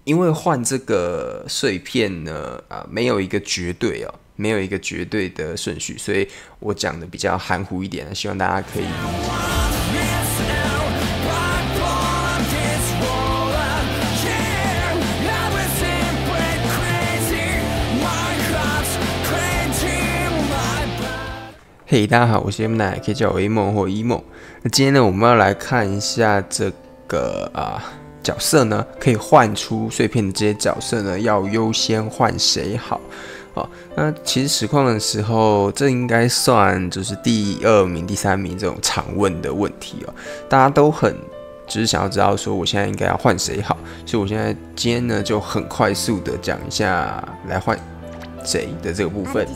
因为换这个碎片呢，没有一个绝对哦，没有一个绝对的顺序，所以我讲的比较含糊一点，希望大家可以理解。嘿，大家好，我是 M 奶，可以叫我 A 梦或 E 梦。那今天呢，我们要来看一下这个角色呢，可以换出碎片的这些角色呢，要优先换谁好？那其实实况的时候，这应该算就是第2名、第3名这种常问的问题哦，大家都很只是想要知道说我现在应该要换谁好，所以我现在今天呢就很快速的讲一下来换谁的这个部分。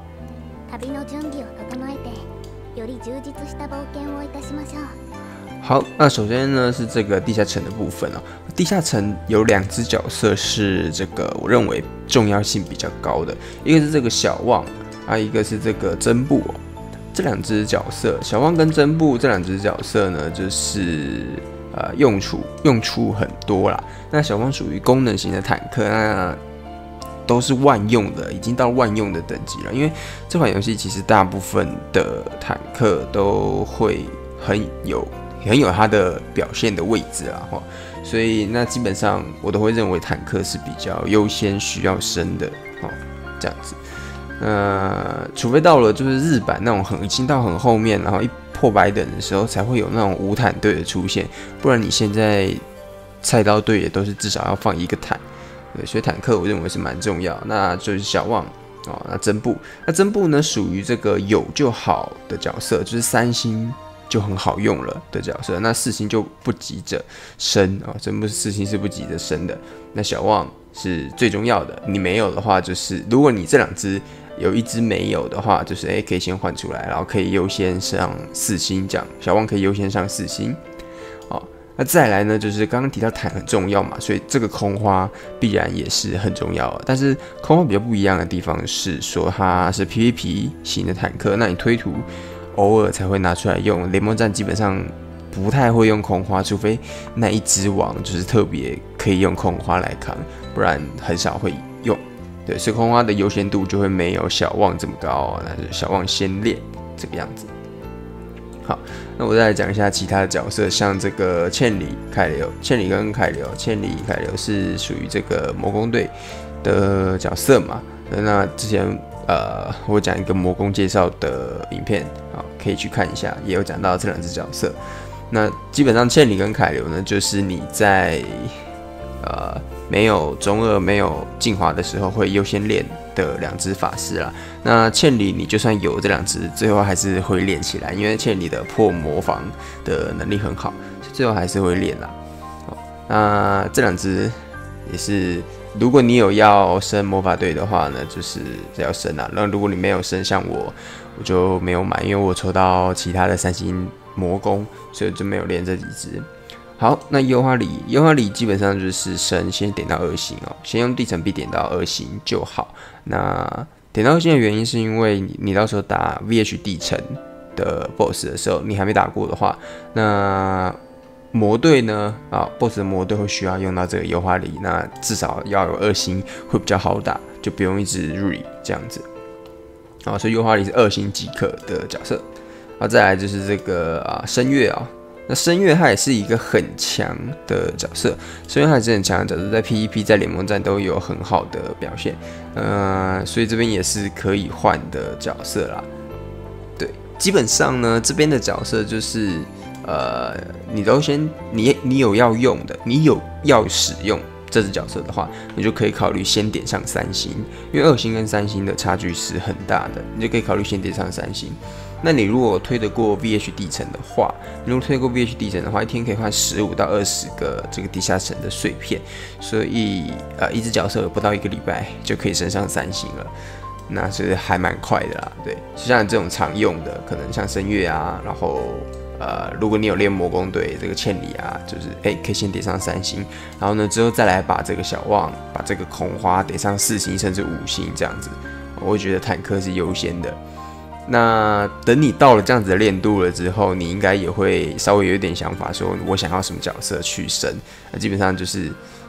好，那首先呢是这个地下城的部分哦。地下城有2只角色是这个我认为重要性比较高的，一个是这个小旺一个是这个真布哦。这2只角色，小旺跟真布这2只角色呢，就是用处很多啦。那小旺属于功能型的坦克，那都是万用的，已经到万用的等级了。因为这款游戏其实大部分的坦克都会很有它的表现的位置啦，所以那基本上我都会认为坦克是比较优先需要升的，这样子。除非到了就是日版那种已经到很后面，然后一破百等的时候才会有那种无坦队的出现，不然你现在菜刀队也都是至少要放1个坦。对，所以坦克我认为是蛮重要。那就是小旺那真布呢属于这个有就好的角色，就是3星就很好用了的角色。那4星就不急着升真布4星是不急着升的。那小旺是最重要的，你没有的话，就是如果你这2只有1只没有的话，就是可以先换出来，然后可以优先上4星，这样小旺可以优先上4星。那再来呢，就是刚刚提到坦很重要嘛，所以这个空花必然也是很重要的。但是空花比较不一样的地方是说它是 PVP 型的坦克，那你推图偶尔才会拿出来用，联盟战基本上不太会用空花，除非那一只王就是特别可以用空花来扛，不然很少会用。对，所以空花的优先度就会没有小旺这么高，那就是小旺先练这个样子。好，那我再来讲一下其他的角色，像这个茜里跟凯流是属于这个魔宫队的角色嘛？那之前我讲一个魔宫介绍的影片，可以去看一下，也有讲到这2只角色。那基本上茜里跟凯流呢，就是你在没有中2没有进化的时候会优先练的2只法师啦。那茜里你就算有这2只，最后还是会练起来，因为茜里的破魔防的能力很好，最后还是会练啦。那这2只也是，如果你有要升魔法队的话呢，就是要升啦。那如果你没有升，像我就没有买，因为我抽到其他的3星魔宫，所以就没有练这几只。好，那优花里基本上就是升，先点到2星先用地层币点到2星就好。那点到2星的原因是因为你到时候打 VH 地层的 BOSS 的时候，你还没打过的话，那魔队呢BOSS 的魔队会需要用到这个优花里，那至少要有2星会比较好打，就不用一直 re 这样子。所以优花里是2星即可的角色。再来就是这个声乐那声乐它也是一个很强的角色，声乐它也是很强的角色，在 PVP 在联盟战都有很好的表现，所以这边也是可以换的角色啦。对，基本上呢，这边的角色就是你都先你有要用的，你有要使用这只角色的话，你就可以考虑先点上3星，因为2星跟3星的差距是很大的，你就可以考虑先点上3星。那你如果推得过 VH 地层的话，一天可以换15到20个这个地下城的碎片，所以一只角色不到1个礼拜就可以升上3星了，那是还蛮快的啦。对，就像这种常用的，可能像声乐然后如果你有练魔宫队这个茜里就是可以先点上3星，然后呢之后再来把这个小旺把这个空花点上4星甚至5星这样子，我会觉得坦克是优先的。那等你到了这样子的练度了之后，你应该也会稍微有一点想法，说我想要什么角色去升。那基本上就是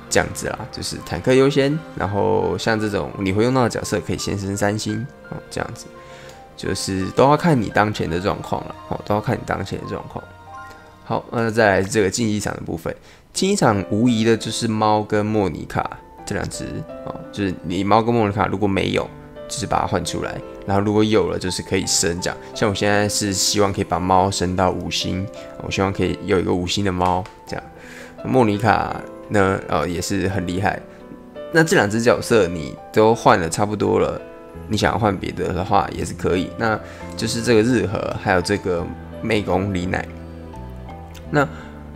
这样子啦，就是坦克优先，然后像这种你会用到的角色可以先升3星哦，这样子，就是都要看你当前的状况了哦，都要看你当前的状况。好，那再来这个竞技场的部分，竞技场无疑的就是猫跟莫妮卡这两只哦，就是你猫跟莫妮卡如果没有，就是把它换出来，然后如果有了，就是可以升这样。像我现在是希望可以把猫升到5星，我希望可以有一个5星的猫这样。莫妮卡呢，也是很厉害。那这两只角色你都换了差不多了，你想要换别的话也是可以。那就是这个日和还有这个媚宫李乃。那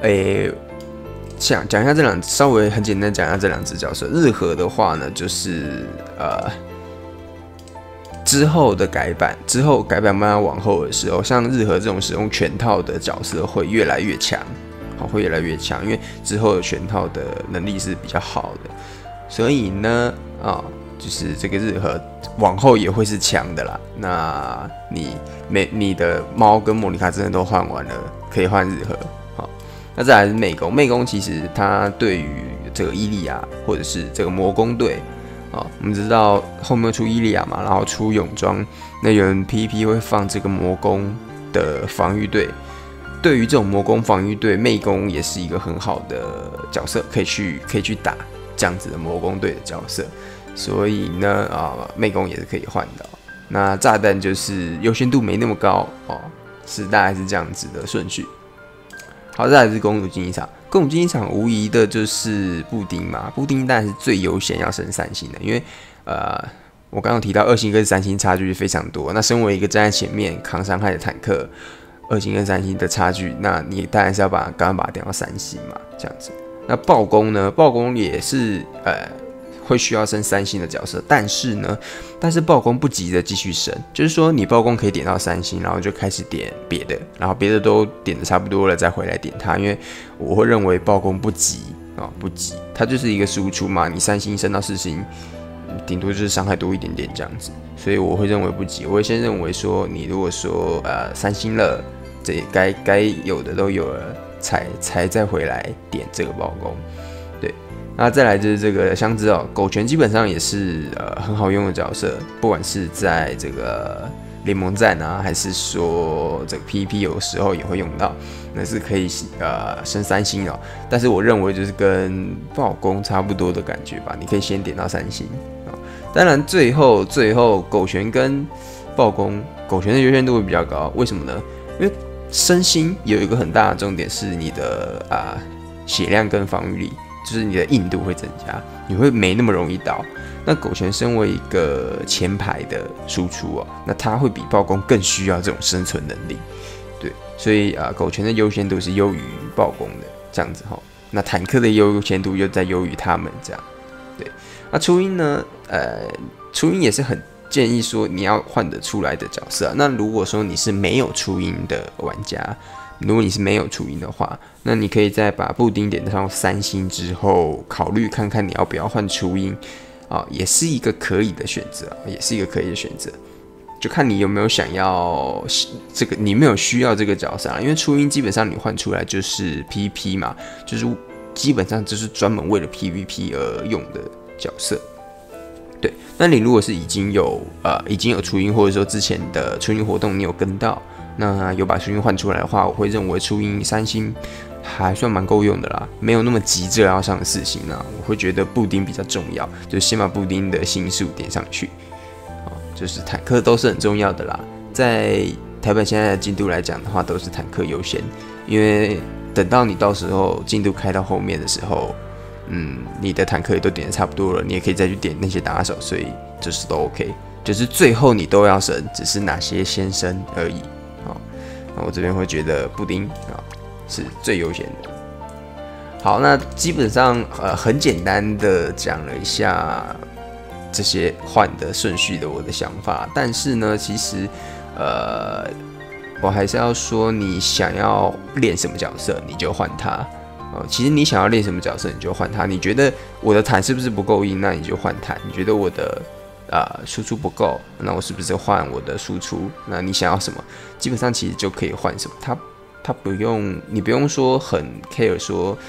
讲一下这两，稍微很简单讲一下这两只角色。日和的话呢，就是之后改版慢慢往后的时候，像日和这种使用全套的角色会越来越强。会越来越强，因为之后的全套的能力是比较好的，所以呢，就是这个日和往后也会是强的啦。那你的猫跟莫妮卡真的都换完了，可以换日和。好，那再来是媚宫，媚宫其实它对于这个伊利亚或者是这个魔宫队，我们知道后面出伊利亚嘛，然后出泳装，那有人 PVP 会放这个魔宫的防御队。对于这种魔宫防御队，媚宫也是一个很好的角色，可以去打这样子的魔宫队的角色，所以呢，媚宫也是可以换的。那炸弹就是优先度没那么高哦，是大概是这样子的顺序。好，再来是公主竞技场，公主竞技场无疑的就是布丁嘛，布丁当然是最优先要升3星的，因为我刚刚提到2星跟3星差距非常多，那身为一个站在前面扛伤害的坦克。2星跟3星的差距，那你当然是要赶快把它点到3星嘛，这样子。那暴攻呢？暴攻也是会需要升3星的角色，但是暴攻不急着继续升，就是说你暴攻可以点到3星，然后就开始点别的，然后别的都点的差不多了再回来点它，因为我会认为暴攻不急不急，它就是一个输出嘛，你3星升到4星。顶多就是伤害多一点点这样子，所以我会认为不急。我会先认为说，你如果说3星了，这该有的都有了，才再回来点这个暴攻。对，那再来就是这个香知狗拳基本上也是很好用的角色，不管是在这个联盟战啊，还是说这个 PVP 有时候也会用到，那是可以升3星哦。但是我认为就是跟暴攻差不多的感觉吧，你可以先点到3星。当然最后狗拳跟暴攻，狗拳的优先度会比较高，为什么呢？因为升星有一个很大的重点是你的血量跟防御力，就是你的硬度会增加，你会没那么容易倒。那狗拳身为一个前排的输出那它会比暴攻更需要这种生存能力，对，所以狗拳的优先度是优于暴攻的，这样子齁。那坦克的优先度又在优于他们这样，对。那初音呢？初音也是很建议说你要换得出来的角色那如果说你是没有初音的玩家，如果你是没有初音的话，那你可以在把布丁点上3星之后，考虑看看你要不要换初音也是一个可以的选择，就看你有没有想要这个，你没有需要这个角色因为初音基本上你换出来就是 PVP 嘛，就是基本上就是专门为了 PVP 而用的角色。对，那你如果是已经有初音，或者说之前的初音活动你有跟到，那有把初音换出来的话，我会认为初音3星还算蛮够用的啦，没有那么急着要上4星啦。我会觉得布丁比较重要，就是先把布丁的星数点上去，就是坦克都是很重要的啦。在台本现在的进度来讲的话，都是坦克优先，因为等到你到时候进度开到后面的时候。你的坦克也都点的差不多了，你也可以再去点那些打手，所以就是都 OK， 就是最后你都要升，只是哪些先升而已。那我这边会觉得布丁是最优先的。好，那基本上很简单的讲了一下这些换的顺序的我的想法，但是呢，其实我还是要说，你想要练什么角色，你就换它。其实你想要练什么角色，你就换它。你觉得我的坦是不是不够硬，那你就换坦。你觉得我的输出不够，那我是不是换我的输出？那你想要什么，基本上其实就可以换什么。它不用，你不用说很 care 说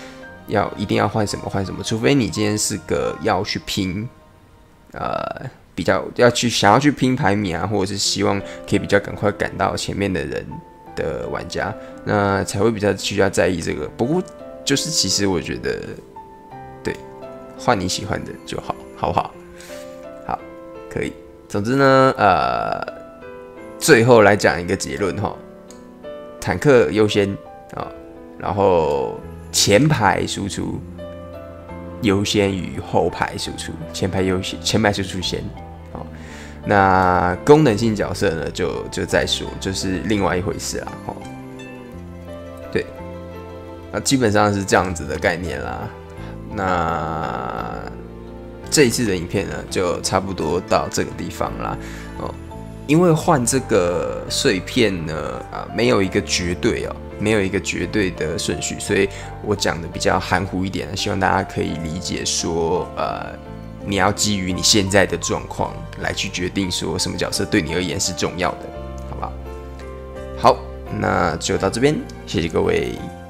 一定要换什么换什么，除非你今天是个要去拼，比较想要去拼排名啊，或者是希望可以比较赶快赶到前面的人的玩家，那才会比较需要在意这个。不过就是其实我觉得，对，换你喜欢的就好，好不好？好，可以。总之呢，最后来讲一个结论哈，坦克优先啊，然后前排输出优先于后排输出，前排输出先。好，那功能性角色呢，就再说，就是另外一回事啦。哦，对，基本上是这样子的概念啦。那这一次的影片呢，就差不多到这个地方啦。哦，因为换这个碎片呢，没有一个绝对哦，没有一个绝对的顺序，所以我讲的比较含糊一点，希望大家可以理解说，你要基于你现在的状况来去决定说什么角色对你而言是重要的，好不好？好，那就到这边，谢谢各位。